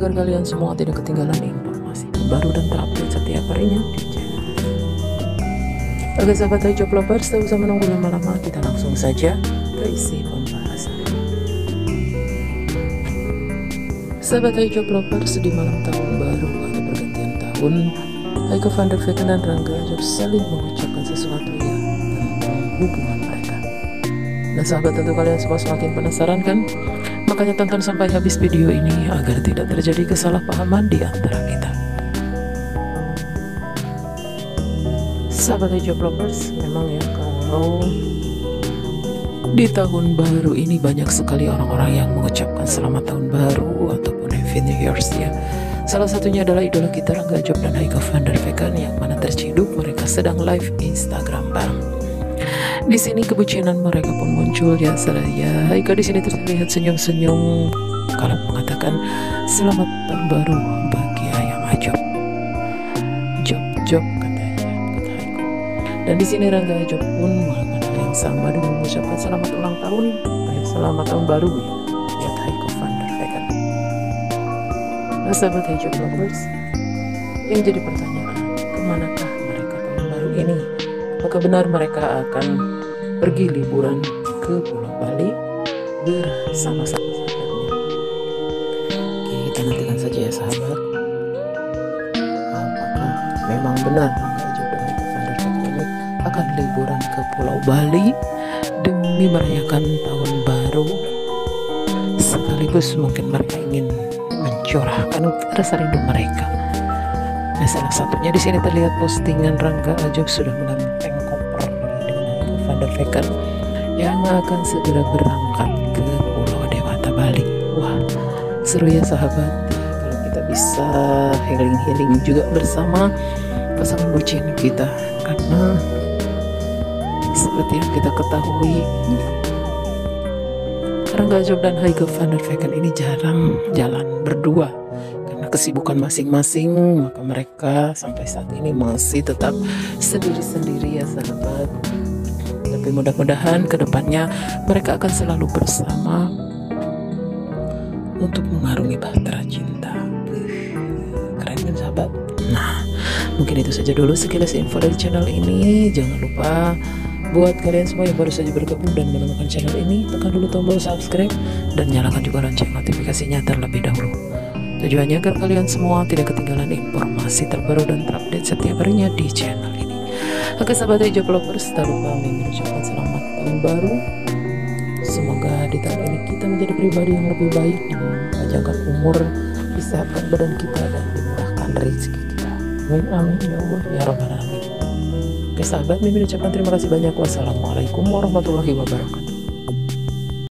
agar kalian semua tidak ketinggalan informasi terbaru dan terupdate setiap harinya di channel. Oke sahabat Job Lovers, tak usah menunggu lama-lama, kita langsung saja ke isi pembahasan. Sahabat Job Lovers, di malam tahun baru atau pergantian tahun, Heike van der Vecken dan Rangga Ajob saling mengucapkan sesuatu ya tentang hubungan mereka. Nah sahabat, tentu kalian semua semakin penasaran kan? Makanya tonton sampai habis video ini agar tidak terjadi kesalahpahaman di antara kita. Sahabat Job Lovers, memang ya kalau di tahun baru ini banyak sekali orang-orang yang mengucapkan selamat tahun baru ataupun Happy New Year's ya. Salah satunya adalah idola kita Rangga Ajob dan Heike van der Vecken yang mana terciduk mereka sedang live Instagram bareng. Di sini kebucinan mereka pun muncul ya. Seraya Heike di sini terlihat senyum-senyum kalau mengatakan selamat tahun baru bagi Ayang Ajob. Job katanya, kata Heike. Dan di sini Rangga Ajob pun melakukan hal yang sama dengan mengucapkan selamat ulang tahun, selamat tahun baru ya, buat Heike van der Vecken. Nah sahabat Job Lovers, yang jadi pertanyaan, kemanakah mereka tahun baru ini? Apakah benar mereka akan pergi liburan ke Pulau Bali bersama-sama sahabatnya? Kita nantikan saja ya sahabat. Apakah memang benar Rangga Ajob dan Heike van der Vecken ini akan liburan ke Pulau Bali demi merayakan tahun baru, sekaligus mungkin mereka ingin mencurahkan rasa rindu mereka. Nah, salah satunya di sini terlihat postingan Rangga Ajob sudah mengganteng koper dengan Heike van der Vecken yang akan segera berangkat ke Pulau Dewata Bali. Wah, seru ya sahabat, kalau kita bisa healing juga bersama pasangan bucin kita, karena seperti yang kita ketahui Rangga Ajob dan Heike van der Vecken ini jarang jalan berdua karena kesibukan masing-masing, maka mereka sampai saat ini masih tetap sendiri-sendiri ya sahabat. Tapi mudah-mudahan kedepannya mereka akan selalu bersama untuk mengarungi bahtera cinta. Keren kan sahabat? Nah, mungkin itu saja dulu sekilas info dari channel ini. Jangan lupa buat kalian semua yang baru saja bergabung dan menemukan channel ini, tekan dulu tombol subscribe dan nyalakan juga lonceng notifikasinya terlebih dahulu. Tujuannya agar kalian semua tidak ketinggalan informasi terbaru dan terupdate setiap harinya di channel ini. Oke sahabat Job Lovers, tak lupa mengucapkan selamat tahun baru. Semoga di tahun ini kita menjadi pribadi yang lebih baik, dipanjangkan umur, disehatkan badan kita, dan dimurahkan rezeki kita. Amin amin ya Allah ya Rabbal alamin. Oke sahabat, Mimin ucapkan terima kasih banyak. Wassalamualaikum warahmatullahi wabarakatuh.